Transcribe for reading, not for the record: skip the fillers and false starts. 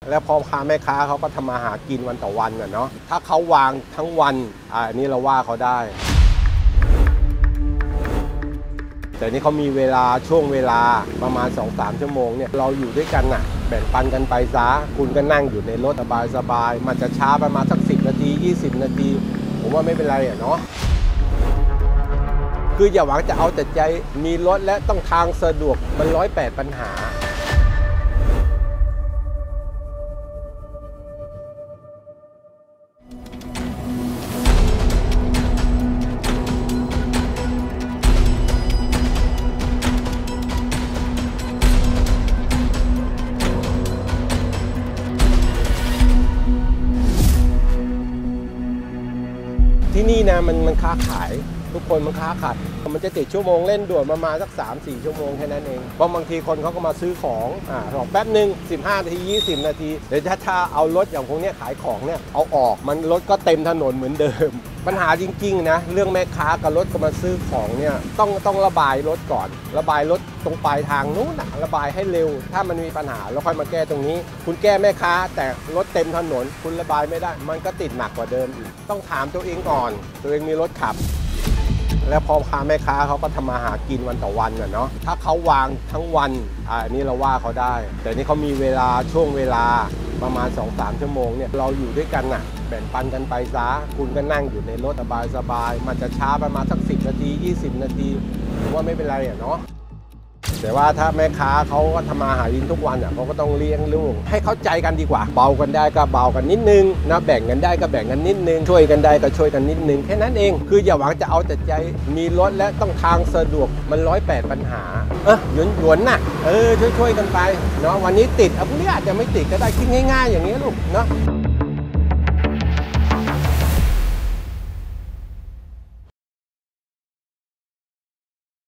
แล้วพ่อค้าแม่ค้าเขาก็ทำมาหากินวันต่อวันเนาะถ้าเขาวางทั้งวันอันนี้เราว่าเขาได้แต่นี่เขามีเวลาช่วงเวลาประมาณ 2-3 ชั่วโมงเนี่ยเราอยู่ด้วยกันน่ะแบ่งปันกันไปซะคุณก็นั่งอยู่ในรถสบายมันจะช้าประมาณสัก10 นาที 20 นาทีผมว่าไม่เป็นไรเนาะคืออย่าหวังจะเอาแต่ใจมีรถและต้องทางสะดวกมัน108 ปัญหาที่นี่นะมันค้าขายทุกคนมันค้าขายมันจะติดชั่วโมงเล่นด่วนประมาณสัก 3-4 ชั่วโมงแค่นั้นเองบางทีคนเขาก็มาซื้อของรอแป๊บหนึ่ง15 นาที 20 นาทีเดี๋ยวถ้าเอารถอย่างพวกนี้ขายของเนี่ยเอาออกมันรถก็เต็มถนนเหมือนเดิมปัญหาจริงๆนะเรื่องแม่ค้ากับรถก็มาซื้อของเนี่ยต้องระบายรถก่อนระบายรถตรงปลายทางนู้นระบายให้เร็วถ้ามันมีปัญหาแล้วค่อยมาแก้ตรงนี้คุณแก้แม่ค้าแต่รถเต็มถนนคุณระบายไม่ได้มันก็ติดหนักกว่าเดิมอีกต้องถามตัวเองก่อนตัวเองมีรถขับแล้วพ่อค้าแม่ค้าเขาก็ทำมาหากินวันต่อวันเนาะถ้าเขาวางทั้งวันอันนี้เราว่าเขาได้แต่นี่เขามีเวลาช่วงเวลาประมาณ 2-3 ชั่วโมงเนี่ยเราอยู่ด้วยกันน่ะแบ่งปันกันไปซะคุณก็นั่งอยู่ในรถสบายมันจะช้าประมาณสัก10 นาที 20 นาทีผมว่าไม่เป็นไรเนาะแต่ว่าถ้าแม่ค้าเขาก็ทำมาหากินทุกวันเขาก็ต้องเลี้ยงลูกให้เข้าใจกันดีกว่าเบากันได้ก็เบากันนิดนึงนะแบ่งกันได้ก็แบ่งกันนิดนึงช่วยกันได้ก็ช่วยกันนิดนึงแค่นั้นเองคืออย่าหวังจะเอาแต่ใจมีรถและต้องทางสะดวกมัน108 ปัญหาหยวนน่ะช่วยกันไปเนาะวันนี้ติดพรุ่งนี้อาจจะไม่ติดก็ได้คิดง่ายๆอย่างนี้ลูกเนาะ